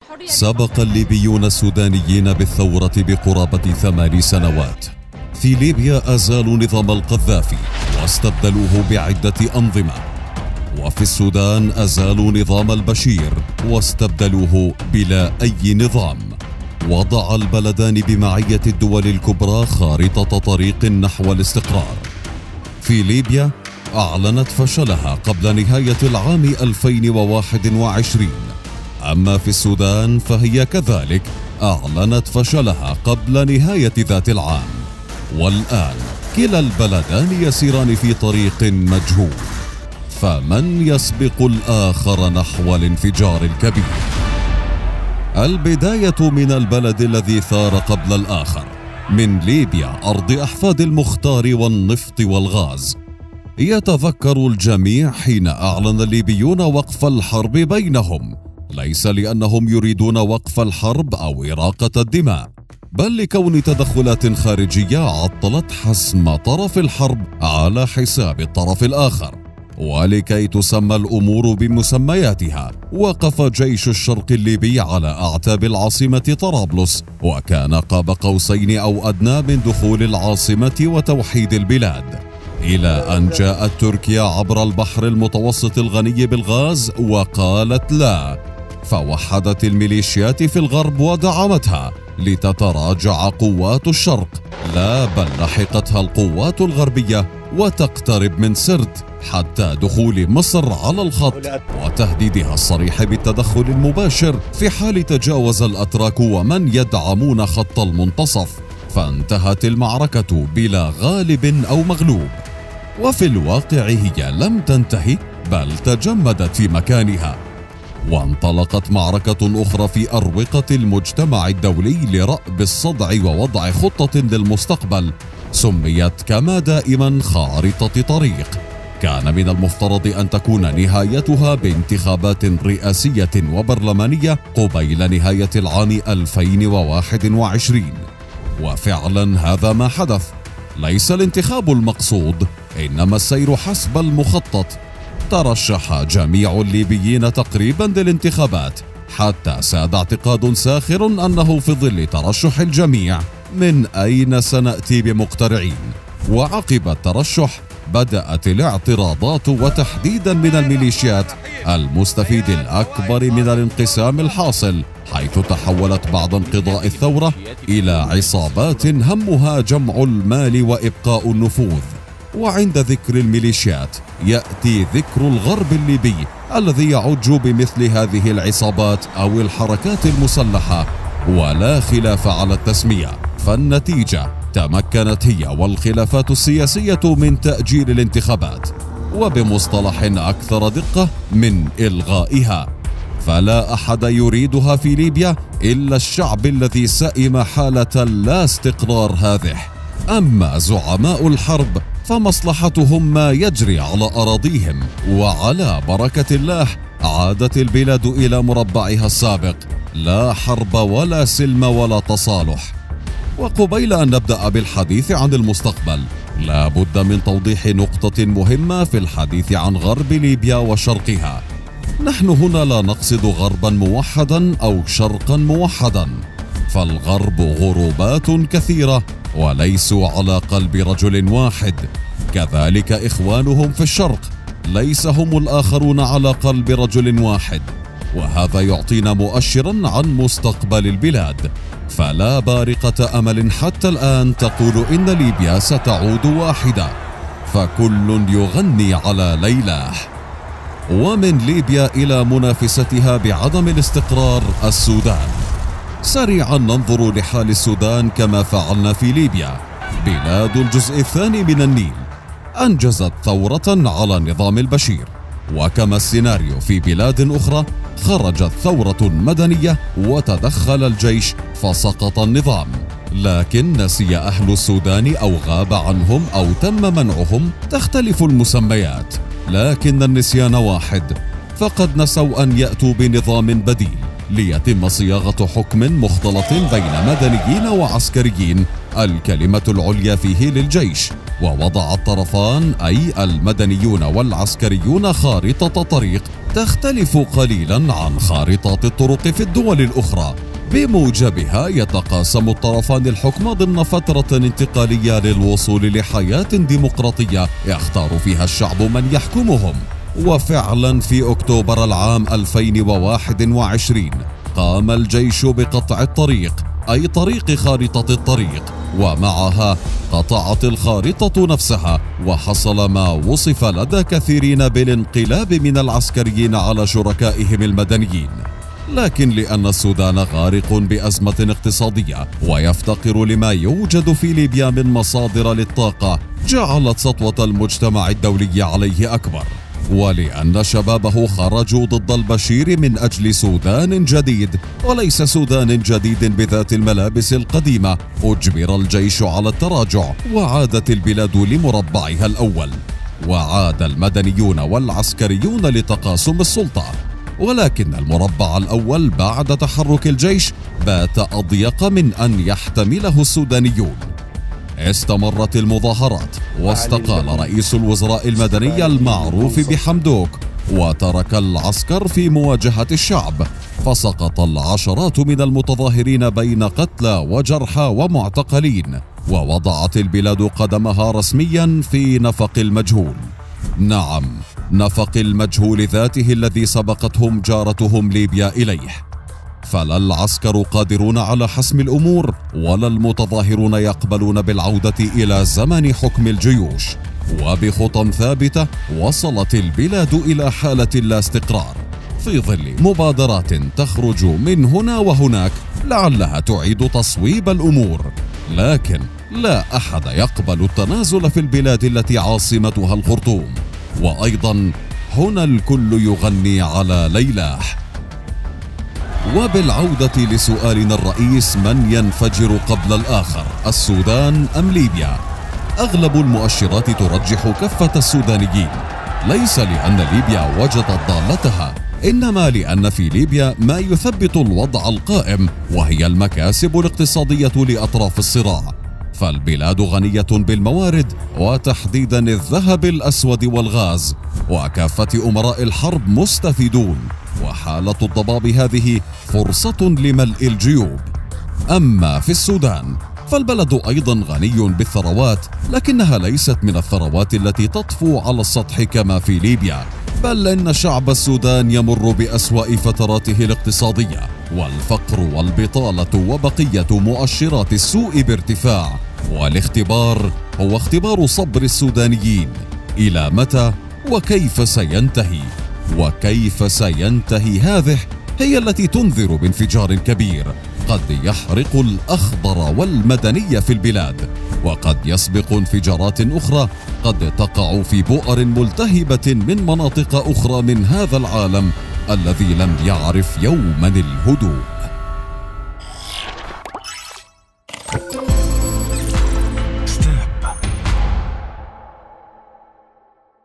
سبق الليبيون السودانيين بالثورة بقرابة 8 سنوات. في ليبيا أزالوا نظام القذافي واستبدلوه بعدة أنظمة، وفي السودان أزالوا نظام البشير واستبدلوه بلا أي نظام. وضع البلدان بمعية الدول الكبرى خارطة طريق نحو الاستقرار. في ليبيا أعلنت فشلها قبل نهاية العام 2021، أما في السودان فهي كذلك أعلنت فشلها قبل نهاية ذات العام، والآن كلا البلدان يسيران في طريق مجهول، فمن يسبق الآخر نحو الانفجار الكبير؟ البداية من البلد الذي ثار قبل الآخر، من ليبيا أرض أحفاد المختار والنفط والغاز. يتذكر الجميع حين أعلن الليبيون وقف الحرب بينهم، ليس لأنهم يريدون وقف الحرب أو إراقة الدماء، بل لكون تدخلات خارجية عطلت حسم طرف الحرب على حساب الطرف الآخر. ولكي تسمى الأمور بمسمياتها، وقف جيش الشرق الليبي على أعتاب العاصمة طرابلس، وكان قاب قوسين أو أدنى من دخول العاصمة وتوحيد البلاد، إلى أن جاءت تركيا عبر البحر المتوسط الغني بالغاز وقالت لا، فوحدت الميليشيات في الغرب ودعمتها لتتراجع قوات الشرق، لا بل لحقتها القوات الغربية وتقترب من سرت حتى دخول مصر على الخط وتهديدها الصريح بالتدخل المباشر في حال تجاوز الأتراك ومن يدعمون خط المنتصف، فانتهت المعركة بلا غالب أو مغلوب. وفي الواقع هي لم تنتهي بل تجمدت في مكانها، وانطلقت معركة أخرى في أروقة المجتمع الدولي لرأب الصدع ووضع خطة للمستقبل، سميت كما دائما خارطة طريق. كان من المفترض أن تكون نهايتها بانتخابات رئاسية وبرلمانية قبيل نهاية العام 2021، وفعلا هذا ما حدث. ليس الانتخاب المقصود، إنما السير حسب المخطط. ترشح جميع الليبيين تقريبا للانتخابات، حتى ساد اعتقاد ساخر أنه في ظل ترشح الجميع من أين سنأتي بمقترعين؟ وعقب الترشح بدأت الاعتراضات، وتحديدا من الميليشيات، المستفيد الأكبر من الانقسام الحاصل، حيث تحولت بعد انقضاء الثورة إلى عصابات همها جمع المال وإبقاء النفوذ. وعند ذكر الميليشيات يأتي ذكر الغرب الليبي الذي يعج بمثل هذه العصابات أو الحركات المسلحة، ولا خلاف على التسمية، فالنتيجة تمكنت هي والخلافات السياسية من تأجيل الانتخابات، وبمصطلح أكثر دقة من إلغائها. فلا أحد يريدها في ليبيا إلا الشعب الذي سئم حالة لا استقرار هذه. أما زعماء الحرب فمصلحتهم ما يجري على أراضيهم، وعلى بركة الله عادت البلاد إلى مربعها السابق، لا حرب ولا سلم ولا تصالح. وقبيل أن نبدأ بالحديث عن المستقبل، لا بد من توضيح نقطة مهمة في الحديث عن غرب ليبيا وشرقها. نحن هنا لا نقصد غربا موحدا أو شرقا موحدا، فالغرب غروبات كثيرة وليسوا على قلب رجل واحد، كذلك إخوانهم في الشرق ليس هم الآخرون على قلب رجل واحد، وهذا يعطينا مؤشرا عن مستقبل البلاد. فلا بارقة أمل حتى الآن تقول إن ليبيا ستعود واحدة، فكل يغني على ليلاه. ومن ليبيا إلى منافستها بعدم الاستقرار السودان. سريعا ننظر لحال السودان كما فعلنا في ليبيا. بلاد الجزء الثاني من النيل أنجزت ثورة على نظام البشير، وكما السيناريو في بلاد أخرى خرجت ثورة مدنية وتدخل الجيش فسقط النظام. لكن نسي أهل السودان أو غاب عنهم أو تم منعهم، تختلف المسميات، لكن النسيان واحد، فقد نسوا أن يأتوا بنظام بديل ليتم صياغة حكم مختلط بين مدنيين وعسكريين الكلمة العليا فيه للجيش، ووضع الطرفان أي المدنيون والعسكريون خارطة طريق تختلف قليلا عن خارطات الطرق في الدول الأخرى، بموجبها يتقاسم الطرفان الحكم ضمن فترة انتقالية للوصول لحياة ديمقراطية يختار فيها الشعب من يحكمهم. وفعلا في أكتوبر العام 2021 قام الجيش بقطع الطريق، أي طريق خارطة الطريق، ومعها قطعت الخارطة نفسها، وحصل ما وصف لدى كثيرين بالانقلاب من العسكريين على شركائهم المدنيين. لكن لأن السودان غارق بأزمة اقتصادية ويفتقر لما يوجد في ليبيا من مصادر للطاقة، جعلت سطوة المجتمع الدولي عليه أكبر، ولأن شبابه خرجوا ضد البشير من أجل سودان جديد وليس سودان جديد بذات الملابس القديمة، أجبر الجيش على التراجع وعادت البلاد لمربعها الأول، وعاد المدنيون والعسكريون لتقاسم السلطة. ولكن المربع الأول بعد تحرك الجيش بات أضيق من أن يحتمله السودانيون. استمرت المظاهرات واستقال رئيس الوزراء المدني المعروف بحمدوك، وترك العسكر في مواجهة الشعب، فسقط العشرات من المتظاهرين بين قتلى وجرحى ومعتقلين، ووضعت البلاد قدمها رسميا في نفق المجهول. نعم، نفق المجهول ذاته الذي سبقتهم جارتهم ليبيا إليه. فلا العسكر قادرون على حسم الأمور ولا المتظاهرون يقبلون بالعودة إلى زمن حكم الجيوش، وبخطى ثابتة وصلت البلاد إلى حالة لا استقرار في ظل مبادرات تخرج من هنا وهناك لعلها تعيد تصويب الأمور، لكن لا أحد يقبل التنازل في البلاد التي عاصمتها الخرطوم. وأيضا هنا الكل يغني على ليلاح. وبالعودة لسؤالنا الرئيس، من ينفجر قبل الآخر، السودان أم ليبيا؟ أغلب المؤشرات ترجح كفة السودانيين، ليس لأن ليبيا وجدت ضالتها، إنما لأن في ليبيا ما يثبت الوضع القائم، وهي المكاسب الاقتصادية لأطراف الصراع. فالبلاد غنية بالموارد وتحديدا الذهب الأسود والغاز، وكافة أمراء الحرب مستفيدون، وحالة الضباب هذه فرصة لملء الجيوب. أما في السودان فالبلد أيضا غني بالثروات، لكنها ليست من الثروات التي تطفو على السطح كما في ليبيا، بل إن شعب السودان يمر بأسوأ فتراته الاقتصادية، والفقر والبطالة وبقية مؤشرات السوء بارتفاع. والاختبار هو اختبار صبر السودانيين. إلى متى وكيف سينتهي؟ وكيف سينتهي هذه هي التي تنذر بانفجار كبير قد يحرق الأخضر والمدني في البلاد، وقد يسبق انفجارات أخرى قد تقع في بؤر ملتهبة من مناطق أخرى من هذا العالم الذي لم يعرف يوما الهدوء.